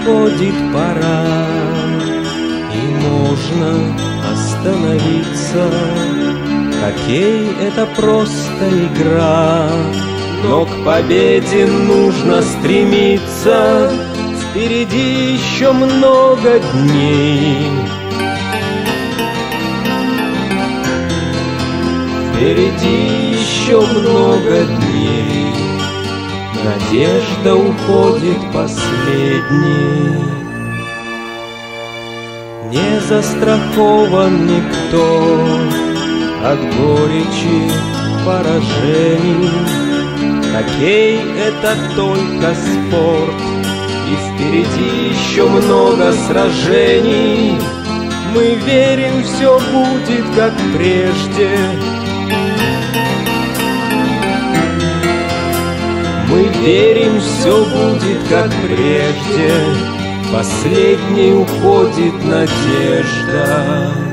уходит пора, и можно остановиться. Хоккей — это просто игра, но к победе нужно стремиться. Впереди еще много дней. Впереди еще много дней. Надежда уходит последней. Не застрахован никто от горечи поражений. Хоккей — это только спорт, и впереди еще много сражений. Мы верим, все будет как прежде. Мы верим, все будет как прежде. Последней уходит надежда.